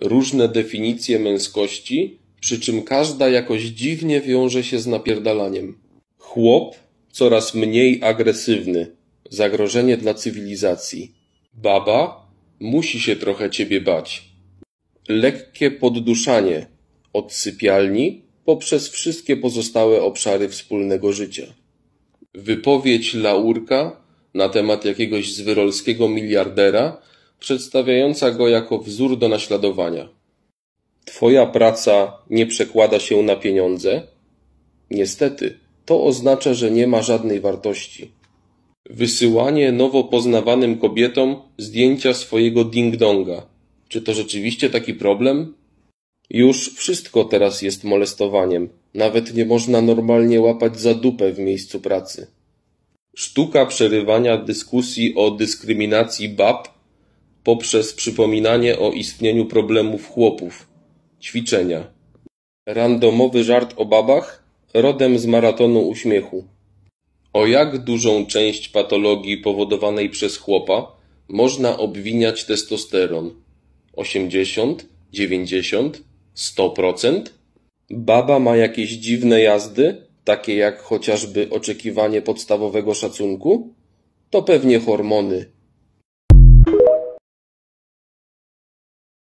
różne definicje męskości, przy czym każda jakoś dziwnie wiąże się z napierdalaniem. Chłop coraz mniej agresywny, zagrożenie dla cywilizacji. Baba musi się trochę ciebie bać. Lekkie podduszanie, od sypialni poprzez wszystkie pozostałe obszary wspólnego życia. Wypowiedź laurka na temat jakiegoś zwyrolskiego miliardera, przedstawiająca go jako wzór do naśladowania. Twoja praca nie przekłada się na pieniądze? Niestety, to oznacza, że nie ma żadnej wartości. Wysyłanie nowo poznawanym kobietom zdjęcia swojego ding-donga. Czy to rzeczywiście taki problem? Już wszystko teraz jest molestowaniem. Nawet nie można normalnie łapać za dupę w miejscu pracy. Sztuka przerywania dyskusji o dyskryminacji bab poprzez przypominanie o istnieniu problemów chłopów. Ćwiczenia. Randomowy żart o babach rodem z maratonu uśmiechu. O jak dużą część patologii powodowanej przez chłopa można obwiniać testosteron? 80, 90, 100%? Baba ma jakieś dziwne jazdy, takie jak chociażby oczekiwanie podstawowego szacunku? To pewnie hormony.